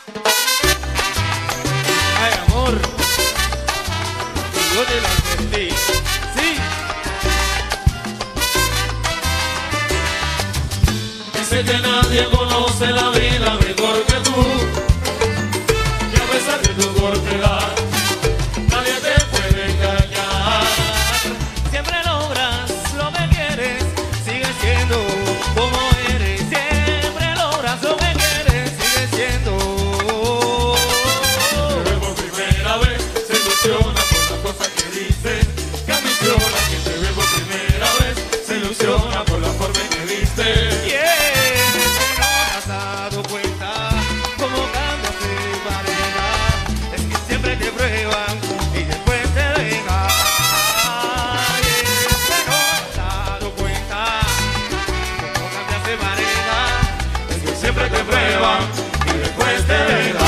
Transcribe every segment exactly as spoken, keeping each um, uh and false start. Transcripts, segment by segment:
Ay, amor, yo te lo advertí. Sí. Dice que nadie conoce la vida mejor que tú, y a pesar de tu cortedad, nadie te puede engañar. Siempre logras lo que quieres, sigues siendo como eres. Siempre logras lo que quieres, sigues siendo. Te ve por primera vez, se ilusiona por las cosas que dices, que ambiciona. Quien te ve por primera vez, se ilusiona por la forma en que viste. Quieres que no te has dado cuenta cómo cambias de pareja. Es que siempre te prueban y después te dejan. Quieres que no te has dado cuenta cómo cambias de pareja. Es que siempre te prueban y después te dejan.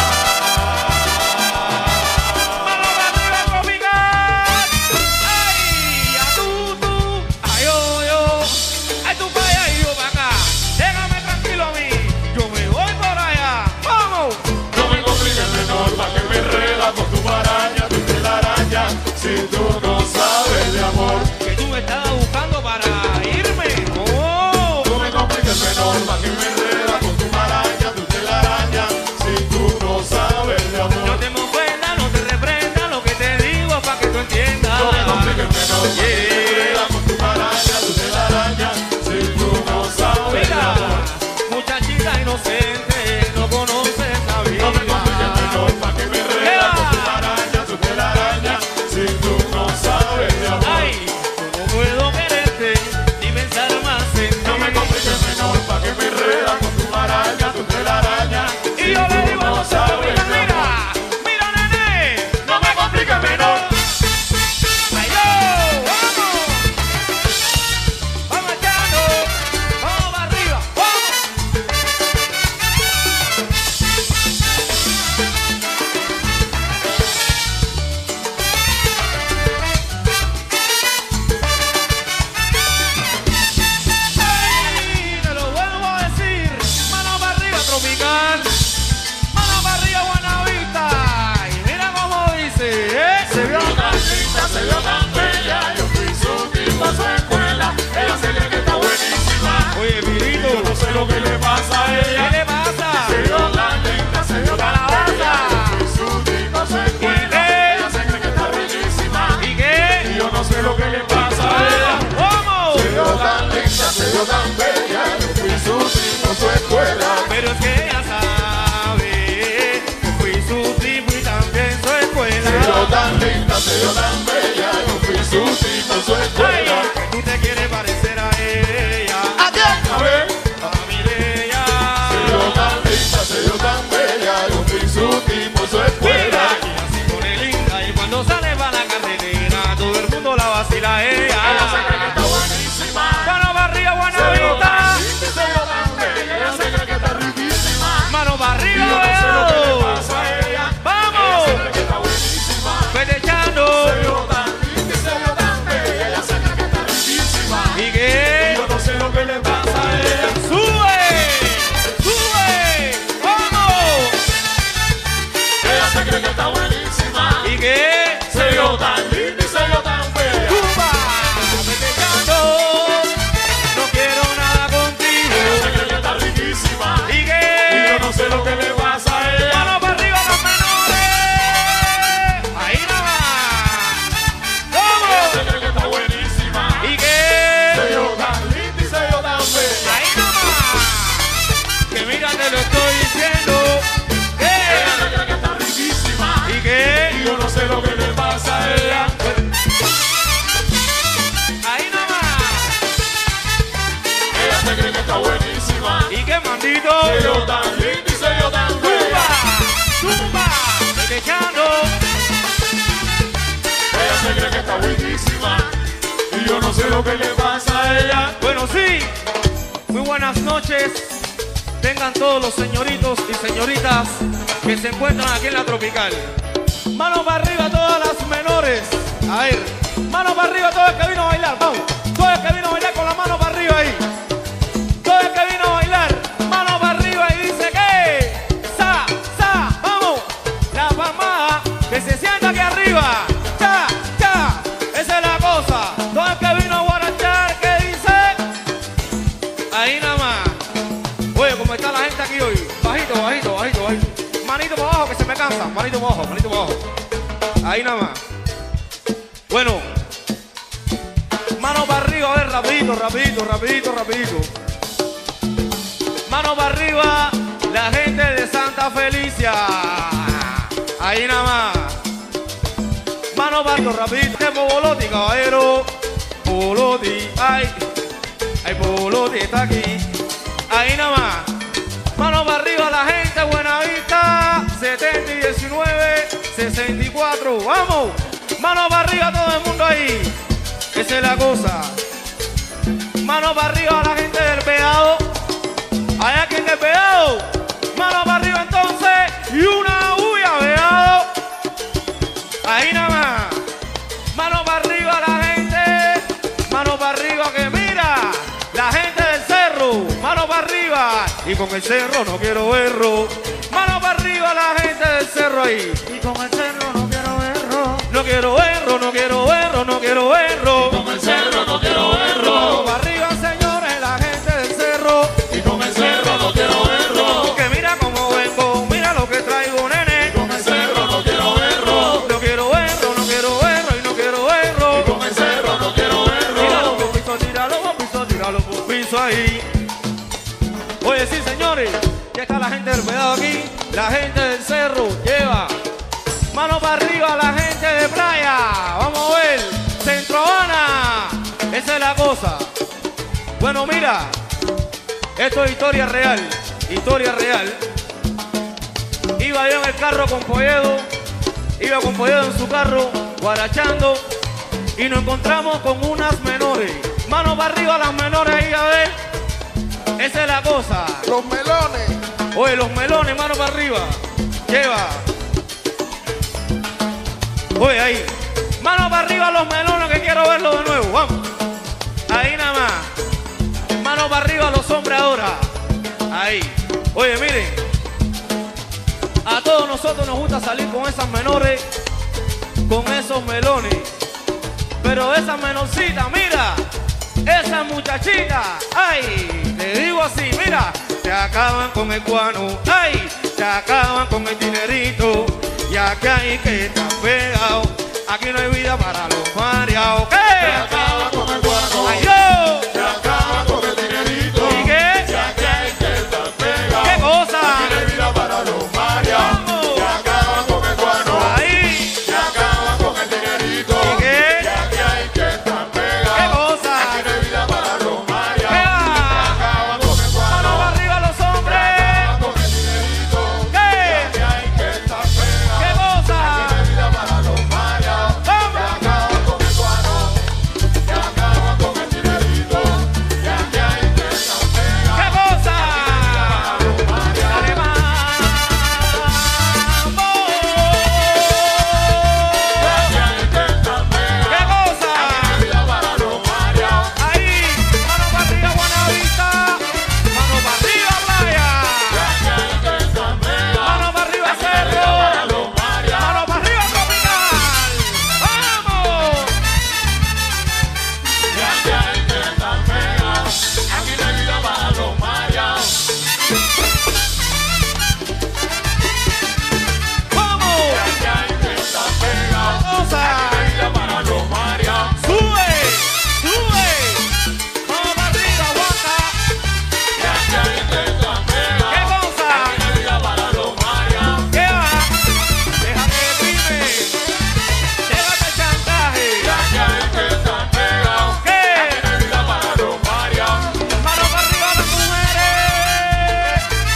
¡Manos arriba, tropical! ¡Ay! ¡A tú, tú! ¡Ay, yo, yo! ¡Ay, tú pa' allá y yo pa' acá! Déjame tranquilo a mí, yo me voy por allá. ¡Vamos! No me compliques menor, pa' que me enreda con tu maraña, tu telaraña, si tú no sabes de amor. Que tú me estabas buscando para irme. ¡Oh! No me compliques menor, pa' que me enreda con tu maraña, tu telaraña, si tú no sabes de No amor. te me ofendas, no te reprenda, lo que te digo es pa' que tú entiendas. No me compliques menor, pa' que me enreda con tu maraña, tu telaraña, si tú no sabes de Mira, amor. muchachita inocente, no conoces la vida. No me compliques menor, pa' que me enreda con tu maraña, tu telaraña, si tú no sabes de amor. Ay, ¿cómo puedo quererte ni pensar más en ti? No me compliques menor, pa' que me enreda con tu maraña, tu telaraña, Y yo le digo a no los sabes mira, de amor. mira, mira, nene. No me compliques menor. ¡Ay, yo! ¡Vamos! ¡Vamos echando! ¡Vamos para arriba! ¡Vamos! ¡Ay! Te lo vuelvo a decir. Mano para arriba, tropical. Mano para arriba, Buenavista. Y mira cómo dice, ¿eh? Se vio tan linda, se vio tan bella, yo fui su tipo a su escuela, ella se cree que está buenísima. Oye, Yo Pirito, no sé lo que le pasa a ¿qué ella. le pasa? Se vio tan linda, se vio tan bella, yo fui su tipo a su escuela, ella se cree que está buenísima. ¿Y qué? Y yo no sé lo que le pasa a ella. ¿Cómo? Se vio tan linda, se vio tan bella, yo fui su tipo a su escuela. Pero es que ella sabe que fui su tipo y también su escuela. Se vio tan linda, se vio tan bella, yo fui su tipo a su Ay, escuela. que tú te quieres parecer a ella. A ver. A mi de ella. Se vio tan linda, se vio tan bella, yo fui su tipo, su Mira, escuela. y así pone linda y cuando sale para la carretera todo el mundo la vacila a ella. Ella se cree que está buenísima. Mano para arriba, Se vio Buenavista. tan linda, se vio tan bella, ella se cree que está riquísima. Mano para Y yo arriba, no sé lo que le veo. pasa a ella. Vamos. Ella se cree que está buenísima. Vete echando. Se vio tan linda, se vio tan bella, ella se cree que está riquísima. ¿Y Y qué? yo no sé lo que le pasa a ella. ¡Sube! ¡Sube! ¡Vamos! Ella se cree que está buenísima. ¿Y qué? Se vio tan linda y se vio tan bella. ¡Tumba! ¡Vete echando! No quiero nada contigo. Ella se cree que está riquísima. ¿Y Y qué? yo no sé lo que le pasa a ella. ¡Mano para arriba los menores! ¡Ahí nada más! Ella se ¡Vamos! cree que está buenísima. ¿Y Se qué? vio tan linda y se vio tan bella. ¡Ahí nada más! Que mira, te lo estoy diciendo. Ella se ¿Qué? cree que está riquísima. ¿Y Y qué? yo no sé lo que le pasa a ella. ¡Ahí nada más! Ella se cree que está buenísima. ¿Y qué, mandito? Se vio tan linda y se vio tan ¡Tumba! bella. ¡Tumba! ¡Vete echando! Ella se cree que está buenísima. Y yo no sé lo que le pasa a ella. Bueno, sí. Muy buenas noches. Tengan todos los señoritos y señoritas que se encuentran aquí en la Tropical. Mano para arriba todas las menores. A ver, mano para arriba todo el que vino a bailar. Vamos. Todo el que vino a bailar con la mano para arriba ahí. Todo el que vino a bailar. Mano para arriba y dice que sa, sa, Oye, ¿cómo está la gente aquí hoy? Bajito, bajito, bajito, bajito. Manito para abajo que se me cansa. Manito para abajo, manito para abajo. Ahí nada más. Bueno. Mano para arriba, a ver, rapidito, rapidito, rapidito, rapidito. Mano para arriba, la gente de Santa Felicia. Ahí nada más. Mano para arriba, rapidito. Poboloti, caballero. Poboloti, ay. Ay, Poboloti está aquí. Ahí nada más. Mano para arriba, la gente Buenavista. setenta y diecinueve, sesenta y cuatro. Vamos. Mano para arriba, todo el mundo ahí. Esa es la cosa. Mano para arriba, la gente del Peado. ¿Hay alguien del Peado? Mano para arriba entonces. Y una bulla, Peado. Ahí nada más. Mano para arriba, la gente. Mano para arriba, que mira. La gente del cerro. Mano para arriba. Y con el cerro no quiero verlo. Mano para arriba, la gente del cerro ahí. Y con el cerro no quiero verlo. No quiero verlo, no quiero verlo, no quiero verlo. Y con el cerro no quiero verlo. Mano para arriba, señores, la gente del cerro. Y con el cerro no quiero verlo. Que mira cómo vengo, mira lo que traigo, nene. Y con el cerro no quiero verlo. No quiero verlo, no quiero verlo y no quiero verlo. Y con el cerro no quiero verlo. Tíralo por piso, tíralo por piso, tíralo por piso ahí. Oye, sí, señores, ya está la gente del Peado aquí. La gente del cerro lleva. Mano para arriba, la gente de playa. Vamos a ver. Centro Habana. Esa es la cosa. Bueno, mira. Esto es historia real. Historia real. Iba yo en el carro con Polledo. Iba con Polledo en su carro, guarachando. Y nos encontramos con unas menores. Mano para arriba las menores ahí, a ver. Esa es la cosa. Los melones. Oye, los melones, mano para arriba. Lleva. Oye, ahí. Mano para arriba los melones, que quiero verlo de nuevo. Vamos. Ahí nada más. Mano para arriba los hombres ahora. Ahí. Oye, miren. A todos nosotros nos gusta salir con esas menores, con esos melones. Pero esas menorcitas, mira. Esas muchachitas, ay, te digo así, mira, te acaban con el guano, ay, te acaban con el dinerito, y aquí hay que estar pegado, aquí no hay vida para los mareados. ¿Qué? Te acaba con el guano. Ay, yo. Te acaba con el dinerito. ¿Y qué? Y aquí hay que estar pegado. ¿Qué cosa? Aquí no hay vida para los mareados. Vamos. Te acaba con el guano. Ahí. Te acaba con el dinerito. ¿Y qué? Y aquí hay que estar pegado. ¿Qué cosa? Aquí no hay vida para los mareados. ¿Qué va? Te acaba con el guano. Mano para arriba los Te hombres. acaba con el dinerito. ¿Qué? Y aquí hay que estar pegado. ¿Qué cosa? Aquí no hay vida para los mareados. Vamos. Te acaba con el guano. Te acaba con el dinerito. Y aquí hay que estar pegado. ¿Qué cosa? Los mareados. Dale, mambo. Aquí hay que estar pegado. ¿Qué cosa? Vida para los mareados. Ahí, mano para arriba, Buenavista. Mano para arriba, playa. Aquí hay que estar pegado. Mano para arriba, Para cerro. los mareados. Mano para arriba, tropical. ¡Vamos! Y aquí hay que estar pegado. Aquí no hay vida para los mareados. ¡Vamos! Aquí hay que estar pegado. ¡Cosa! Vida para los mareados. ¡Sube! ¡Sube! Mano para arriba, aguanta. Y aquí hay que estar pegado. ¿Qué cosa? Aquí no hay vida para los mareados. ¿Qué va? Deja que prime. Llévate el chantaje. Y aquí hay que estar pegado. ¿Qué? Aquí no hay vida para los mareados. Mano para arriba las mujeres.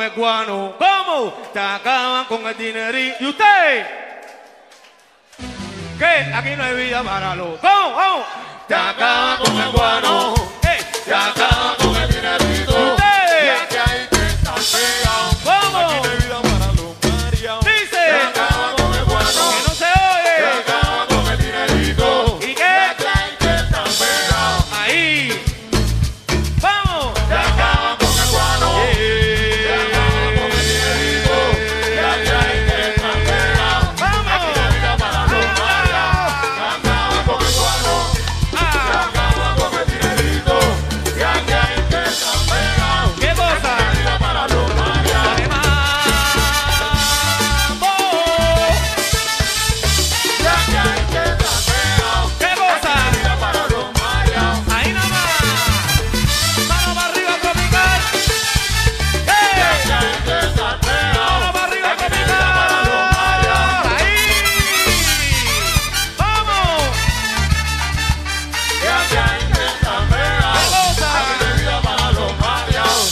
el guano. ¿Cómo? Te acaban con el dinerito. ¿Y usted? ¿Qué? Aquí no hay vida para los. ¿Cómo? ¿Cómo? Te acaban con el guano. Hey. Te acaban con el dinerito. ¿Y usted? Ya que ahí te estás pegado. ¿Cómo? Aquí no hay vida para los mareados. Dice. Te acaban con el guano. Que no se oye. Te acaban con el dinerito. ¿Y qué? Ya que ahí te estás pegado. Ahí. Vamos. Te acaban con el guano. Yeah. Te acaban con el dinerito. Ya que ahí te estás pegado. Vamos. Aquí no hay vida para los mareados. Te acaban con el guano. Te Ah. acaban con el dinerito. Ya que ahí te estás pegado. ¿Qué cosa? Aquí no hay vida para los mareados. Dale mambo. Ya que ahí te estás pegado. ¿Qué cosa? Vida para los mareados. Ahí nomás. Mano para arriba, tropical. ¡Hey! Ya que ahí te estás pegado. Mano para arriba, Aquí no hay vida para los mareados. tropical. Ahí. Vamos. Ya que ahí te estás pegado. ¿Qué cosa? Aquí no hay vida para los mareados.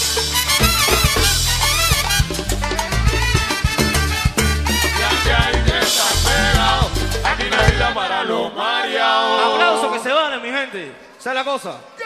Ya que ahí te estás pegado. Aquí no hay vida para los mareados. Aplauso que se vale, mi gente. ¿Sabes la cosa?